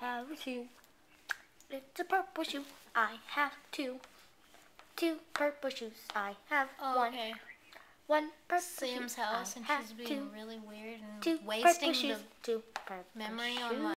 have a shoe. It's a purple shoe. I have two. Two purple shoes. I have one. Okay. One purple Sam's shoe. house, I and have she's being two. really weird and Two wasting purple shoes. the Two purple memory shoes. on my